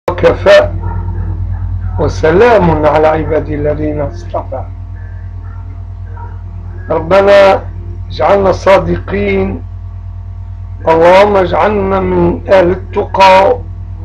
وكفى وسلام على عبادي الذين اصطفى. ربنا اجعلنا صادقين، اللهم اجعلنا من أهل التقى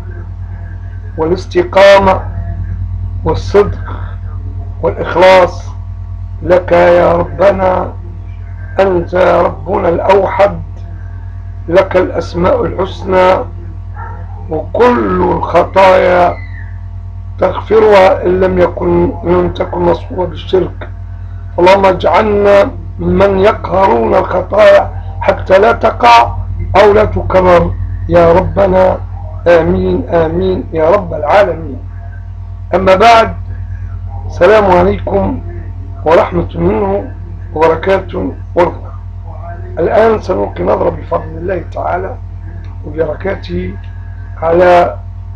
والاستقامة والصدق والإخلاص لك يا ربنا. أنت ربنا الأوحد، لك الأسماء الحسنى، وكل الخطايا تغفرها إن لم تكن مصحوبة بالشرك. اللهم اجعلنا ممن يقهرون الخطايا حتى لا تقع أو لا تكرر يا ربنا، آمين آمين يا رب العالمين. أما بعد، السلام عليكم ورحمة منه وبركاته ورضا. الآن سنلقي نظرة بفضل الله تعالى وبركاته على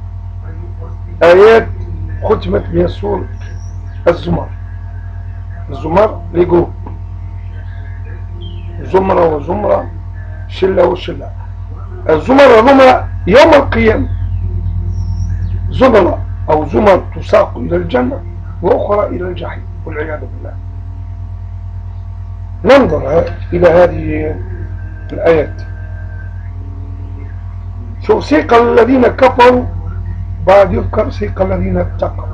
آيات ختمت بها سورة الزمر. الزمر لجروب، زمرة وزمرة، شلة وشلة. الزمر وزمرة يوم القيامة، زمرة أو زمر تساق إلى الجنة وأخرى إلى الجحيم والعياذ بالله. ننظر إلى هذه الآيات. شوف، سيق الذين كفروا، بعد يذكر سيق الذين اتقوا.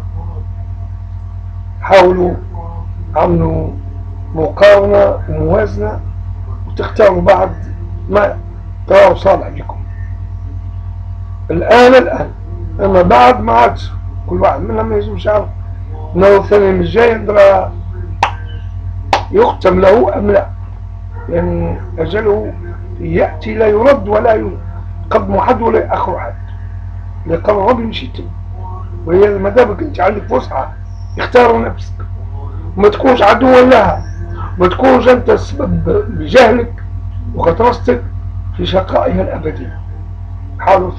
حاولوا عملوا مقارنة وموازنة وتختاروا بعد ما تراه صالح لكم. الآن أما بعد ما عادش كل واحد منهم ما يزوج شعر أنه الثاني من الجاي يقدر يختم له أم لا، يعني أجله يأتي لا يرد ولا يقدم حد ولا يأخر حد. لقد الرجل مشيتم، وهي ما دامك أنت عندك فسحة اختار نفسك، وما تكونش عدوا لها، وما تكونش أنت السبب بجهلك وغطرستك في شقائها الأبدي. حاولوا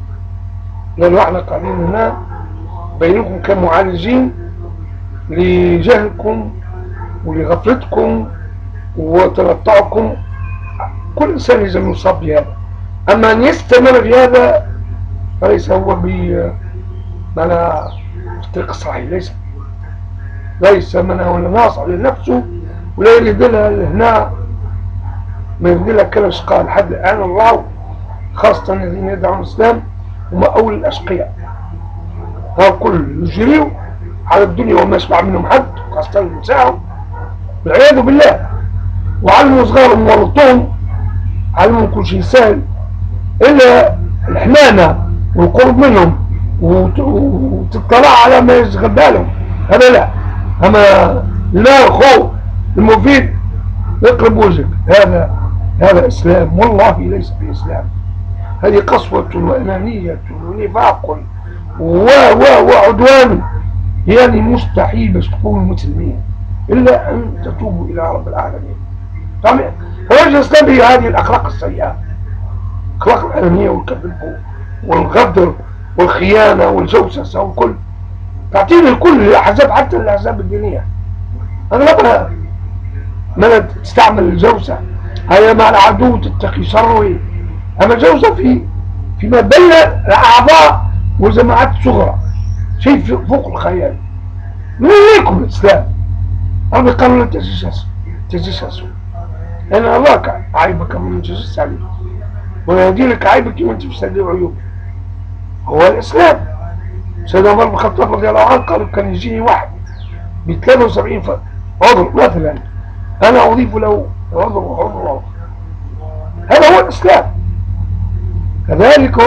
لأنه احنا قاعدين هنا بينكم كمعالجين لجهلكم ولغفلتكم وتلطعكم. كل إنسان لازم يصاب بهذا، أما أن يستمر في هذا فليس هو بمعنى الطريق الصحيح. ليس من هو ناصح لنفسه ولا يريد لها هنا، ما يريد لها كلا شقاء لحد الآن. الله خاصة الذين يدعون الإسلام هم أول الأشقياء، هالكل يجريوا على الدنيا وما يسمع منهم حد، خاصة النساء والعياذ بالله. وعلموا صغارهم وورطوهم، علموا كل شيء سهل إلا الحنانة والقرب منهم وتطلع على ما يشغل بالهم، هذا لا. أما لا خوف المفيد يقرب وجهك، هذا إسلام والله ليس بإسلام. هذه قسوة وأنانية ونفاق وعدوان، يعني مستحيل باش تكونوا مسلمين إلا أن تتوبوا إلى رب العالمين. طبعا فوجه الإسلام هي هذه الأخلاق السيئة، أخلاق الأنانية والكذب والغدر والخيانة والجوسسة والكل. تعطيني الكل الأحزاب، حتى الأحزاب الدينية أغلبها ما تستعمل الجوسة، هي مع العدو تتقي شره. أما الجوسة فيما بين الأعضاء وجماعات صغرى، شيء فوق الخيال. من إليكم الإسلام؟ ربي قالوا لا تجسسوا، لأن الله عيبك من تجسس عليه ويهدي لك عيبك وانت تستدعي عيوبك. هو الإسلام. سيدنا عمر بن الخطاب رضي الله عنه قال كان يجيني واحد ب 73 عذر مثلا، أنا أضيف له عذر وعذر. هذا هو الإسلام. كذلك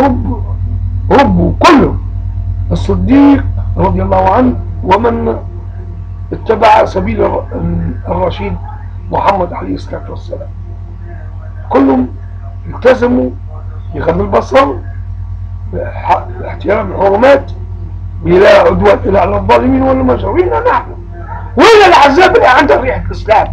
رب كله الصديق رضي الله عنه ومن اتبع سبيل الرشيد محمد عليه الصلاة والسلام، كلهم التزموا بغض البصر، باحترام الحرمات، بلا عدوان إلا على الظالمين ولا مجرمين. نحن وين العذاب اللي عندها ريحة الإسلام؟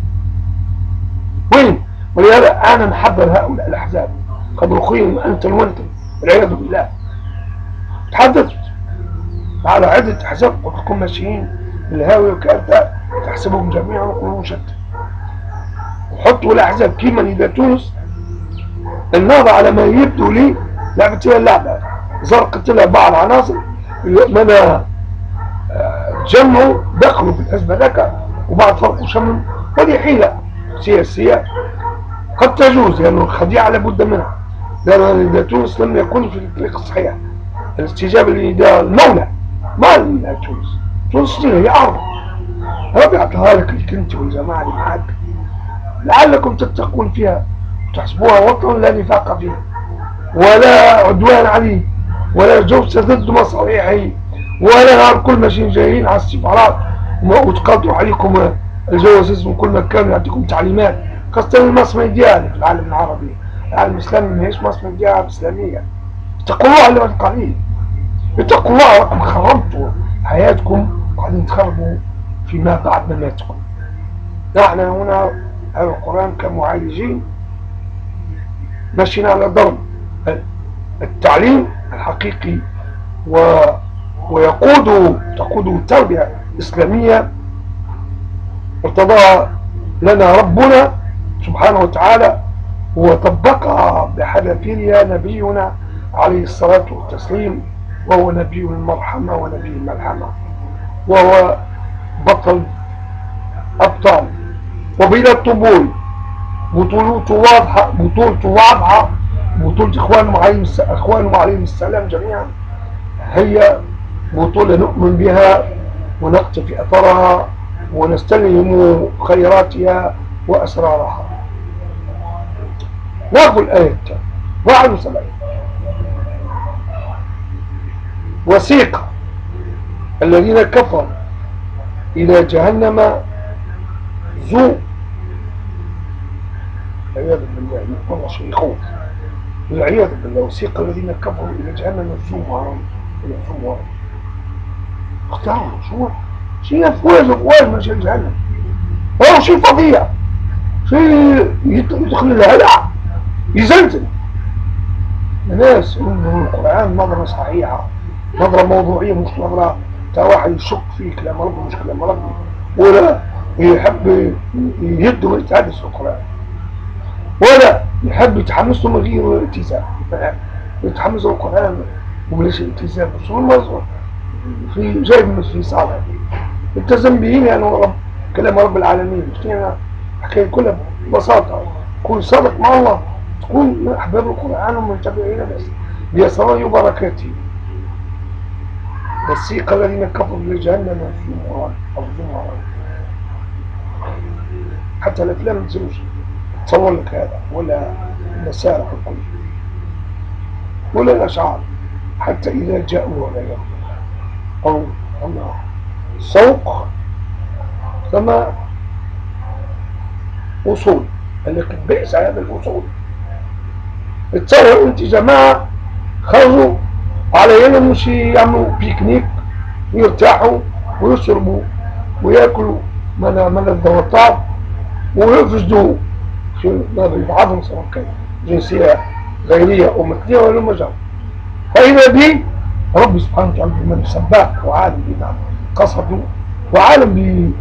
وين؟ ولهذا أنا نحضر هؤلاء الأحزاب قد رخيهم أنتم وأنتم والعياذ بالله. تحدثت على عدة أحزاب قد تكون ماشيين بالهاوية وكأنت تحسبهم جميعا وقلوبهم شتى. وحطوا الأحزاب كيما إذا تونس النهضة على ما يبدو لي لعبت فيها اللعبة، زرقت لها بعض عناصر منها تجمعوا دخلوا في الحزب هذاك وبعد فرقوا شمل. هذه حيلة سياسية قد تجوز لأنه الخديعة لابد منها، لأن تونس لم يكن في الطريق الصحيح. الاستجابة لنداء المولى ما لنا تونس، تونس هي أرض ربي أعطاها لك اللي كنت والجماعة اللي معاك لعلكم تتقون فيها وتحسبوها وطن لا نفاق فيه ولا عدوان عليه ولا جوز ضد مصالحه ولا نهار كل ماشيين جايين على السفارات وتقاطعوا عليكم الجواسيس من كل مكان يعطيكم تعليمات، خاصة المصمم ديالها في العالم العربي. العالم الإسلامي ماهيش مصمم ديالها إسلامية. اتقوا الله اللي ما تقاليه، اتقوا الله راكم خربتوا حياتكم وقاعدين تخربوا فيما بعد مماتكم. نحن هنا على القرآن كمعالجين ماشيين على ضرب التعليم الحقيقي تقود تربية إسلامية ارتضاها لنا ربنا سبحانه وتعالى وطبقها بحذافيرها نبينا عليه الصلاة والتسليم، وهو نبي المرحمة ونبي الملحمة، وهو بطل أبطال وبلا طبول. بطولته واضحة، بطولة إخوانهم عليهم السلام جميعا هي بطولة نؤمن بها ونقتفي أثرها ونستلهم خيراتها وأسرارها. ناخذ الآية 71 وسيق الذين كفروا إلى جهنم زو والعياذ بالله، والله شيء يخوف، والعياذ بالله. وسيق الذين كفروا إلى جهنم زمرا اختاروا شيء أفواج ماشي جهنم، هو شيء فظيع، شيء يدخل الهلع يزلزل الناس. ينظروا القرآن نظرة صحيحة، نظرة موضوعية، مش نظرة تا واحد يشك في كلام ربي مش كلام ربي، ولا يحب يهدوا ويتحدث في القرآن، ولا يحب يتحمس له من غير التزام، يتحمسوا القرآن وبلاش التزام. بس هو في جايب في صالح التزم به يعني كلام رب العالمين. يعني حكاية كلها ببساطة، كون صادق مع الله تكون أحباب القرآن ومتابعين بس بأسرار وبركاته. والسيق الذين كفروا لجهنم زمرا حتى الأفلام ما تزوج تصور لك هذا، ولا المسارح الكل ولا الأشعار. حتى إذا جاءوا أو سوق ثم وصول، قال لك بئس هذا الوصول. تصور انت جماعة خرجوا على يوم مش يعملوا بيكنيك ويرتاحوا ويشربوا وياكلوا من الطعام ويفسدوا في بعضهم سواء كان جنسية غيرية أو مثلية ولا مجال. فإذا به رب سبحانه وتعالى من سباق وعالم بما قصده وعالم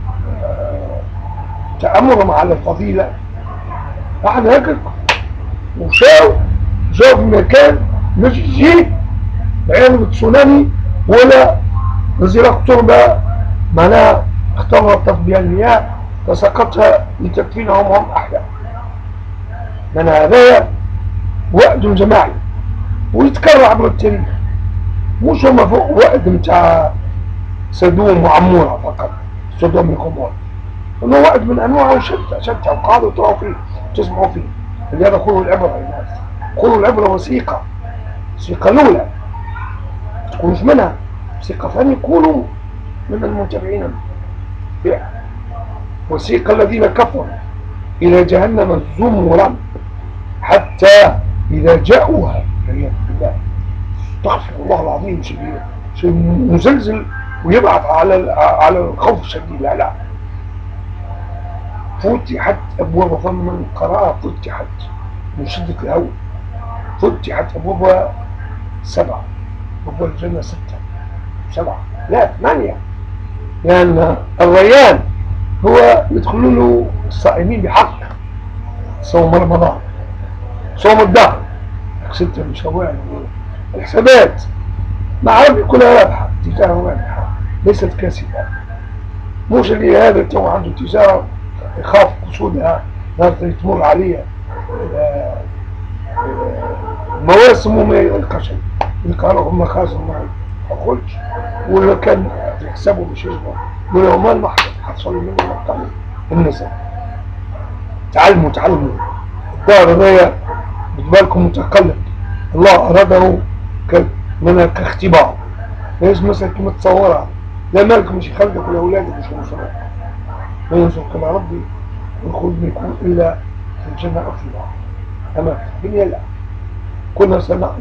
بتأمرهم على الفضيلة واحد هكذا وشاو في مكان مش يجي بعين التسونامي ولا نزيل تربة معناها اختلطت بها المياه فسقطها لتكفينهم هم أحياء. من هذا وعد جماعي ويتكرر عبر التاريخ، مش هما فوق وعد متاع سدوم وعمورة فقط، سدوم وعمورة، انه وعد من انواعه وشتى وقعدوا تراوا فيه تسمعوا فيه. لهذا خذوا العبرة للناس، خذوا العبرة وثيقة الأولى تكونوش منها، وثيقة ثانية يكونوا من المتابعين بها. وثيق الذين كفروا إلى جهنم زمرا حتى إذا جاءوها والعياذ بالله. استغفر الله العظيم، شيء مزلزل ويبعث على الخوف الشديد. لا فتحت أبواب فمن قراءة فتحت من شدة الهول، فتحت أبوابها 7، أبواب الجنة 6 7 لا 8، لأن الريان هو يدخلوا له الصائمين بحق صوم رمضان، صوم الدهر 6 من شوال الحسابات مع ربي كلها رابحة، تجارة رابحة ليست كاسدة. مش اللي هذا تو عنده تجارة يخاف قصودها نهار تمر عليه مواسم وما يلقى شيء، يلقى لهم مخازن ما ياكلش، ولا كان في حسابه باش يجبر ولا مال ما حصل منه مقام النسب. تعلموا الدار هذايا بالكم متقلب، الله أراده منها كاختبار، ليش مثلا كما تصورها، لا مالك مش يخلقك ولا أولادك مش ينصرك، ما ينصرك إلا ربي، والخلود ما يكون إلا في الجنة أو في النار. أما في الدنيا لا، كنا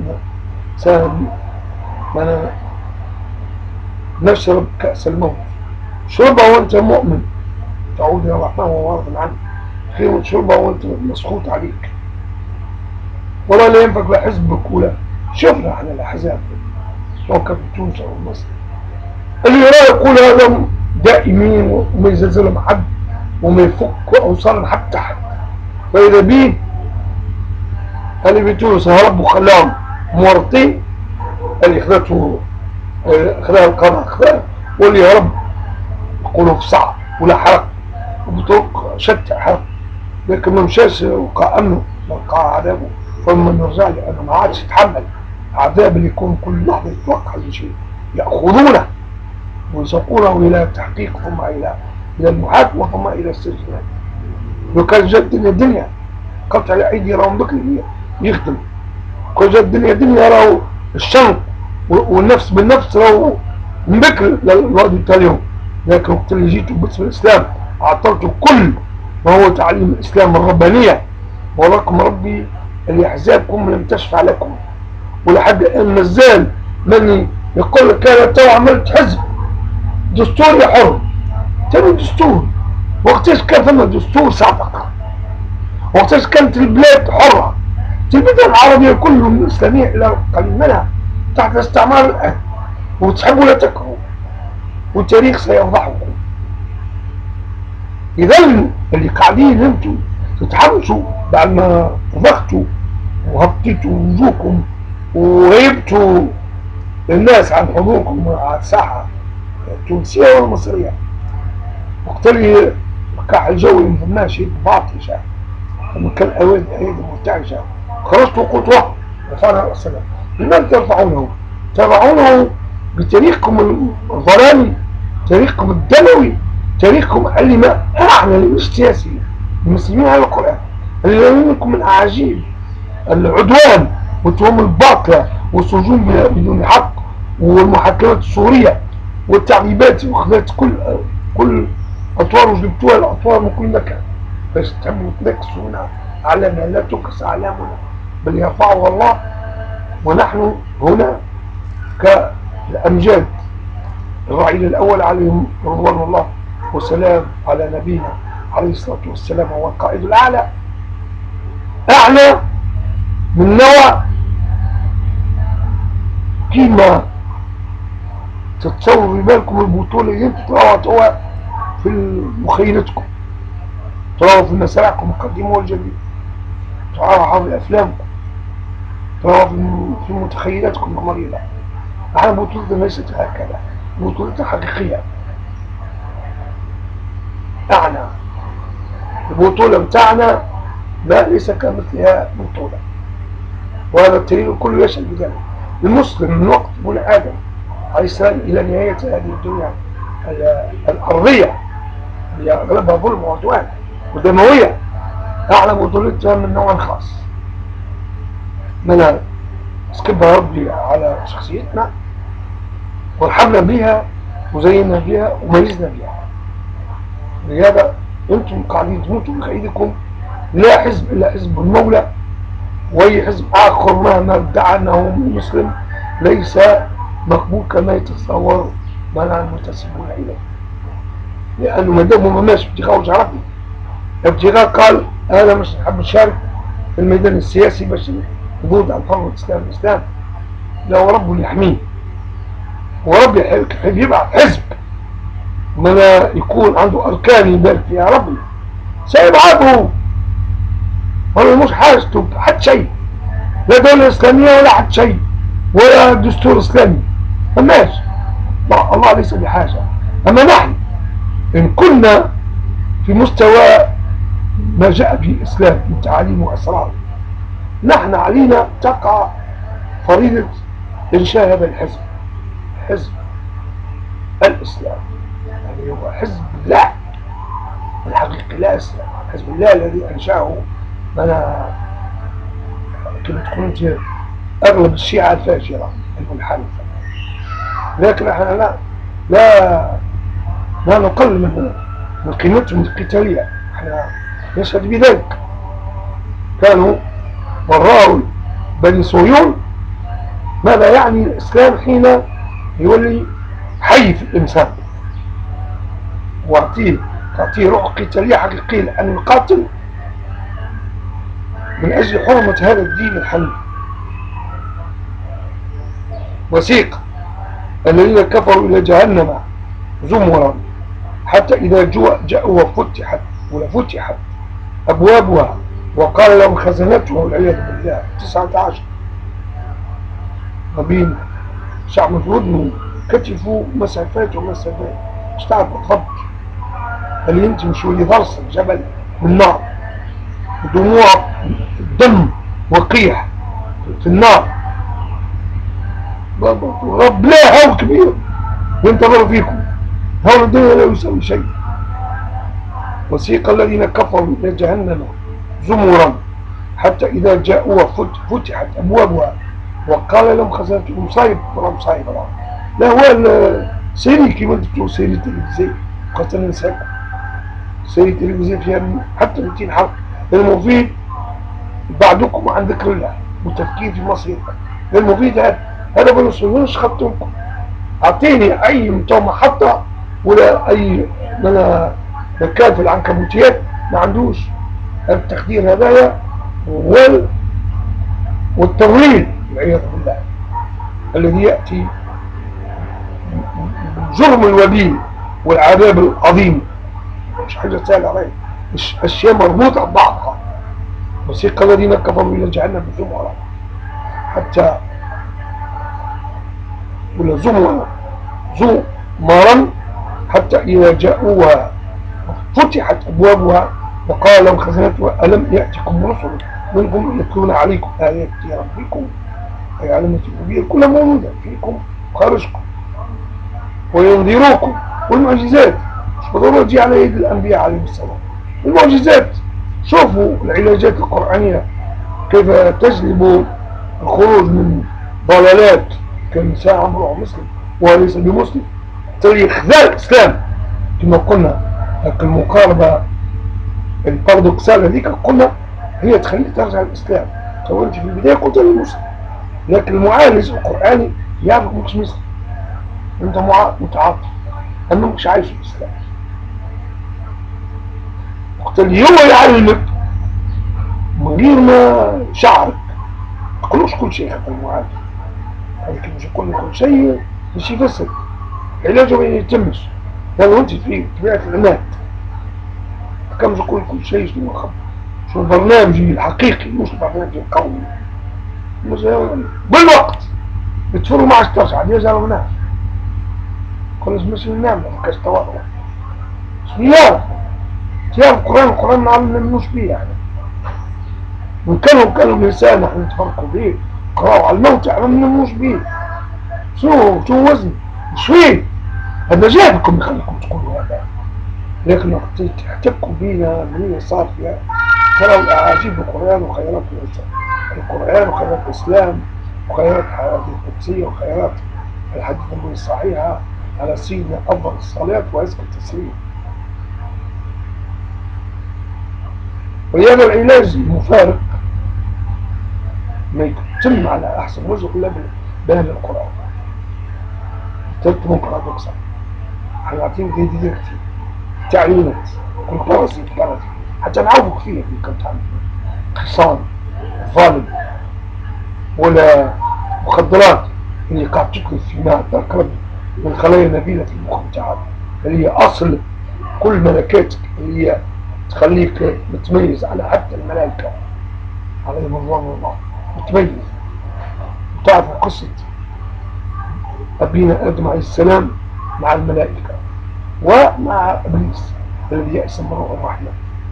نشرب كأس الموت، شربها وأنت مؤمن تعود إلى الرحمن وهو راض عنك، خير من شربها وأنت مسخوط عليك، ولا لا ينفك لا حزبك ولا شفنا احنا الأحزاب سواء كان في تونس أو مصر، اللي يرى يقول هذا دائمين وما يزلزلهم حد وما يفك أوصال حتى حد، فإذا بيه اللي بتونس هرب وخلاهم مورطين، اللي خذها القضاء خذها، واللي هرب يقولوا في صعب ولا حرق وبطرق شتى حرق، لكن ما مشاش وقع أمنه وقع عذابه، فما نرجع لأنه ما عادش يتحمل عذاب اللي يكون كل لحظة يتوقع لشيء، يأخذونه ويسوقونه إلى التحقيق ثم إلى المحاكمة ثم إلى السجن. لو كان جد الدنيا قلت على أيدي راهم بكري يخدم، كل جد الدنيا راهو الشنق والنفس بالنفس راهو من بكر للوقت التاليهم، لكن وقت اللي جيتوا باسم الإسلام عطلتوا كل ما هو تعليم الإسلام الربانية، ولكم ربي اللي أحزابكم لم تشفع لكم، ولحد الآن مازال من يقول لك أنا تو عملت حزب دستوري حر، تاني دستور، وقتاش كان ثم دستور سابق، وقتاش كانت البلاد حرة، البلاد العربية كلهم الإسلامية إلى قليل منها تحت استعمار الآن، وتحبوا لا تكرهوا، والتاريخ سيفضحكم. إذا اللي قاعدين انتم تتحمسوا بعد ما ضغطوا وهبطتوا وجوهكم وغيبتوا الناس عن حضوركم على الساحة التونسية والمصرية، وقت اللي الكح الجوي ما فماش باطشة، لما كان أيدي مرتعشة خرجتوا قلتوا رفعنا السلام، لماذا ترفعونه؟ ترفعونه بتاريخكم الظلامي، تاريخكم الدموي، تاريخكم اللي ما أعلى مش سياسي، المسلمين على القرآن اللي منكم من أعاجيب العدوان والتهم الباطلة والسجون بدون حق والمحاكمات السورية والتعذيبات وخذت كل أطوار وجبتوها الأطوار من كل مكان، باش تحبوا تنكسونا علامنا، لا تكس أعلامنا بل يرفعها الله، ونحن هنا كالأمجاد الرعيل الأول عليهم رضوان الله والسلام على نبينا عليه الصلاة والسلام، هو القائد الأعلى، أعلى من نوع كيما تتصوروا بالكم البطولة اللي انتوا تراوها في مخيلتكم، تراوها في مسارحكم القديمة والجديدة، تراوها في أفلامكم، تراوها في متخيلاتكم المريضة. احنا بطولتنا ليست هكذا، بطولتنا حقيقية. احنا البطولة بتاعنا ما ليس كمثلها بطولة، وهذا التاريخ كله يشهد بذلك. المسلم من وقت ابن آدم عليه السلام إلى نهاية هذه الدنيا الأرضية اللي أغلبها ظلم وعدوان ودموية، احنا بطولتها من نوع خاص، من سكبها ربي على شخصيتنا ورحمنا بها وزينا بها وميزنا بها. لهذا انتم قاعدين تموتوا بخيركم، لا حزب الا حزب المولى، واي حزب اخر مهما ادعى انه مسلم ليس مقبول كما يتصور ما نحن منتسبون اليه، لانه ما دام ما ماشي ابتغاء وجه ربي، ابتغاء قال انا مش نحب نشارك في الميدان السياسي باش نضود عن حرمة الاسلام، لا ورب اللي يحميه، ورب يحب يبعث حزب من يكون عنده اركان يبارك فيها ربي سيبعثه، ولا مش حاجته حد شيء، لا دولة اسلامية ولا حد شيء، ولا دستور إسلامي، فماش. الله ليس بحاجة. أما نحن إن كنا في مستوى ما جاء به الإسلام من تعاليم وأسرار، نحن علينا تقع فريضة إنشاء هذا الحزب، حزب الإسلام، يعني هو حزب الله الحقيقي، لا إسلام، حزب الله الذي أنشأه أنا كما تقول أنت أغلب الشيعة الفاجرة المنحرفة. لكن احنا لا نقل من قيمتهم القتالية، احنا نشهد بذلك. كانوا وراء بني صهيون. ماذا يعني الإسلام حين يولي حي في الإنسان تعطيه روح قتالية حقيقية، لأن يقاتل من أجل حرمة هذا الدين الحنيف. وسيق الذين كفروا إلى جهنم زمرا حتى إذا جاءوا فتحت أبوابها وقال لهم خزنتها والعياذ بالله. 19 ربين شعب مفروض كتفوا مسافات ومسافات، مش تعرف تفضل اللي انت مش ولي ضرس الجبل من نار، ودموع الدم وقيح في النار. رب لا هول كبير ينتظر فيكم، هول الدنيا لا يسوي شيء. وسيق الذين كفروا إلى جهنم زمرا حتى إذا جاءوها فتحت أبوابها وقال لهم خزنتهم مصايب ولا مصايب لا هو السيري كما تقول سيري تلفزيون، قد ننساكم سيري تلفزيون فيها حتى 200 حلقة. المفيد بعدكم عن ذكر الله والتفكير في مصيركم. المفيد هذا بنو صهيونش خطونكم. أعطيني أي متوى محطة ولا أي مكان في العنكبوتيات ما عندوش التخدير هذايا والتضليل والعياذ بالله الذي يأتي جرم الوبيل والعذاب العظيم. مش حاجة سهلة عليه، مش أشياء مربوطة ببعضها. وسيق الذين كفروا إلى جهنم زمرا حتى ولا زمرا حتى إذا جاءوها فتحت أبوابها وقال لهم خزنتها ألم يأتكم رسل منكم يتلون عليكم آيات ربكم أي علامة الربوبية كلها موجودة فيكم خارجكم وينذروكم. والمعجزات مش بضرورة تجي على يد الأنبياء عليهم السلام. المعجزات شوفوا العلاجات القرآنية كيف تجلب الخروج من ضلالات كالنساء عمرو مسلم وليس بمسلم، ترى إخذال الإسلام كما قلنا. لكن المقاربة البارادوكسال هذيك قلنا هي تخليك ترجع للإسلام. تو أنت في البداية قلت لي مسلم، لكن المعالج القرآني يعرف مش مسلم، أنت متعاطف أنه مش عايش في الإسلام. وقت اللي هو يعلمك من غير ما شعرك تقولوش كل شيء حتى المعالج، لكن مش يقول كل شيء مش يفسر علاجه ما يتمش. لأنه أنت في طبيعة العناد كم مش يقول كل شيء شنو البرنامج الحقيقي مش البرنامج القومي. بالوقت بتفروا مع الترجع يزعلوا منها كل اسم مسلم نعمل مكاش تواضع. بسم الله تعرف القرآن ما علمناش بيه يعني. من كانوا الإنسان نحن نتفرقوا بيه قرأوا على الموت علمناش بيه. شو وزن مش فيه هذا جابكم يخليكم تقولوا هذا. لكن وقت تحتكوا بينا من صار فيها ترى الأعاجيب القرآن وخيرات القرآن وخيرات الإسلام وخيرات الحديث القدسية وخيرات الحديث النبوي الصحيحة على سيدنا أفضل الصلاة وأزكى التسليم. وهذا العلاج المفارق ما يتم على أحسن وجه إلا بهذا القرآن. تكتبون بارادوكسال احنا عارفين دي كتير تعليمات كل باراسي حتى نعوق فيه اللي كنت عامل خصام ظالم ولا مخدرات اللي قاعد تدخل في ماء تقرب من خلايا نبيلة المخ بتاعك اللي هي أصل كل ملكاتك اللي هي تخليك متميز على حتى الملائكة عليهم الله متميز تعرفوا قصة أبينا آدم عليه السلام مع الملائكة ومع إبليس الذي يأس من روح الرحمن.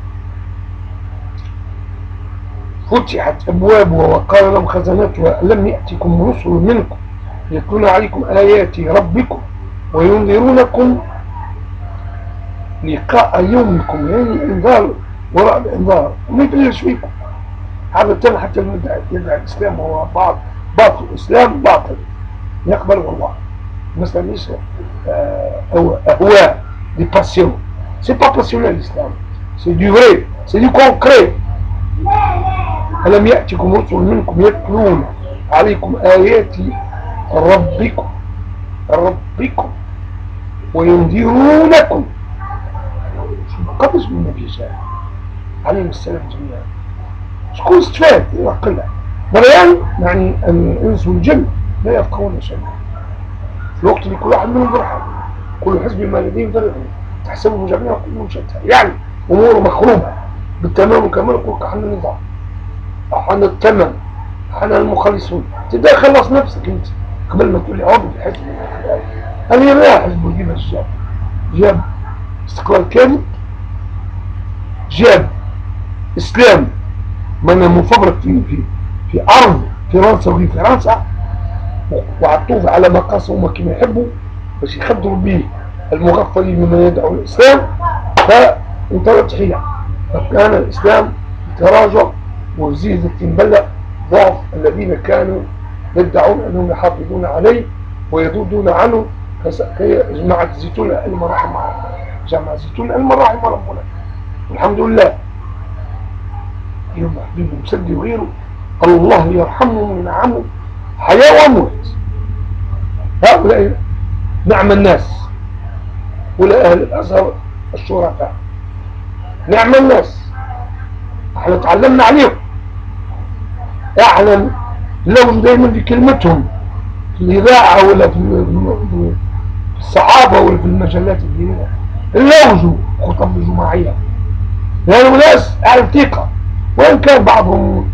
فتحت أبوابها وقال لهم خزنتها لم يأتكم رسل منكم يتلون عليكم آيات ربكم وينذرونكم لقاء يومكم، يعني انذار وراء الانذار وما يبلش فيكم. هذا تم حتى يدعي الإسلام هو باطل، الإسلام باطل يقبله الله مثلا ليس أهواء دي باسيون. سي با باسيونيل الإسلام، سي دي فري، سي دي كونكري. ألم يأتكم رسل منكم يتلون عليكم آيات ربكم وينذرونكم. قبل من النبي صلى الله عليه السلام جميعا شكون استفاد يعقلها مريان؟ يعني الإنس والجن لا يفقهون شيئا في الوقت اللي كل واحد منهم فرحان، كل حزب ما لديهم فرحان، تحسبهم جميعا كلهم شتى، يعني أموره مخروبة بالتمام وكمال. يقول لك احنا النظام، احنا التمام، احنا المخلصون. تبدأ خلص نفسك انت قبل ما تقول لي عضو في الحزب. أنا ما حزب ويجيب الشاب جاب استقلال كامل، جاب إسلام من مفبرك في أرض فرنسا وفي فرنسا وعطوه على مقاسه هما كما يحبوا باش يخدروا به المغفلين ممن يدعوا الإسلام. فانتظرت حيلة، فكان الإسلام تراجع وزيد التنبلة ضعف الذين كانوا يدعون أنهم يحافظون عليه ويذودون عنه. جماعة الزيتون الأئمة رحمهم الله، جماعة الزيتون الأئمة رحمهم ربنا والحمد لله، يوم حبيب مسدي وغيره الله يرحمه وينعمه حياة وموت. هؤلاء نعم الناس، ولا أهل الأزهر الشرفاء نعم الناس، احنا تعلمنا عليهم. احنا لو دايما في كلمتهم في الإذاعة ولا في الصحابة ولا في المجلات الدينية اللوجوا خطب الجماعية، لأنه ناس أهل ثقة، وإن كان بعضهم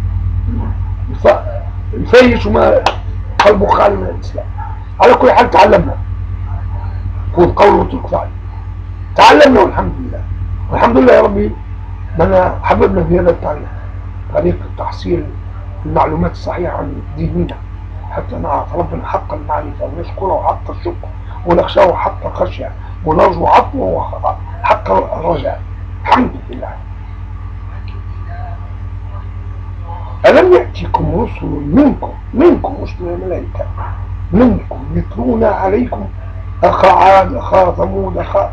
يفيش وما قلبه خالي من الإسلام. على كل حال تعلمنا، خذ قول واترك فعل، تعلمنا والحمد لله. والحمد لله يا ربي من حببنا في هذا التعليم، طريقة تحصيل المعلومات الصحيحة عن ديننا حتى نعرف ربنا حق المعرفة ونشكره حق الشكر ونخشاه حق الخشية ونرجو عفوه حق الرجاء. الحمد لله. ألم يأتيكم رسل منكم مش من الملائكة، منكم يتلون عليكم أخا عاد أخا ثمود أخا.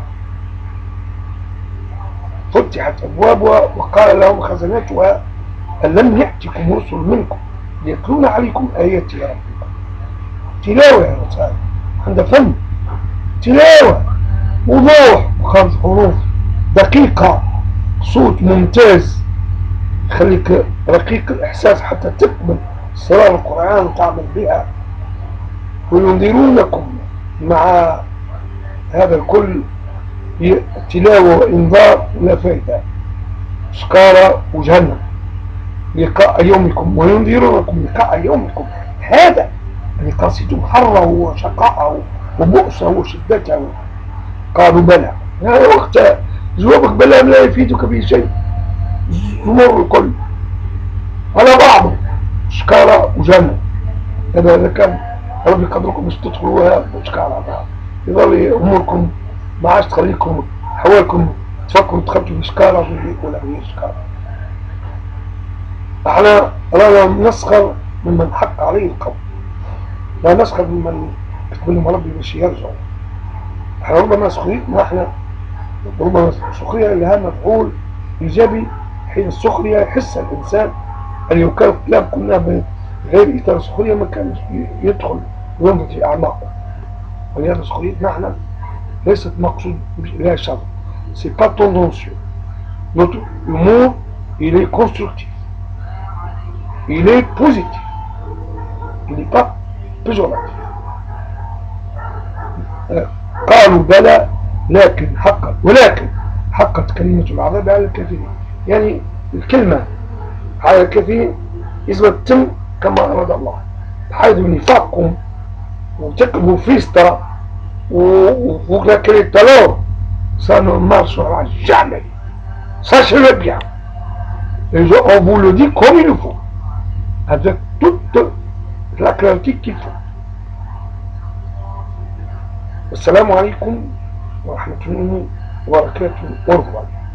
فتحت أبوابها وقال لهم خزنتها ألم يأتيكم رسل منكم يتلون عليكم آيات ربكم. تلاوة يا رسال، عند فن تلاوة وضوح وخمس حروف دقيقة، صوت ممتاز يخليك رقيق الإحساس حتى تقبل أسرار القرآن وتعمل بها. وينذرونكم مع هذا الكل تلاوة وإنذار لا فائدة، سكارى وجهنم لقاء يومكم. وينذرونكم لقاء يومكم هذا اللي قاصدتم حره وشقاءه وبؤسه وشدته. قالوا بلى، هذا وقت جوابك بلى لا يفيدك به شيء. زمر الكل على بعضه شكارى وجنة. إذا كان ربي قدركم مش تدخلوها وشكارى بعض، يظل أموركم ما عادش تخليكم حوالكم تفكروا تخلطوا بشكارى ولا غير شكارى. احنا لا نسخر ممن حق عليه القول، لا نسخر ممن يقبل لهم ربي باش يرجعوا. احنا ربما سخريتنا احنا ربما سخرية لها مفعول إيجابي، حين السخرية يحس الإنسان أن يكون كلام قلنا بغير إطار السخرية ما كان يدخل وينظر في أعماقه. ولهذا سخريتنا احنا ليست مقصود لها شر، c'est pas tendancieux. Notre humour il est constructif, il est positif, il n'est pas péjoratif. قالوا بلى لكن حقت، ولكن حقت كلمة العذاب على الكافرين. يعني الكلمة على الكافرين إذا تم كما أراد الله. تحايدوا نفاقكم وتقلبوا فيستا vous claquez tout à l'heure, ça normal sera jamais. Sachez-le bien. Et on vous le dit comme il faut, avec toute la clarté qu'il faut. Assalamu alaikum wa rahmatullahi wa barakatuh. Au revoir.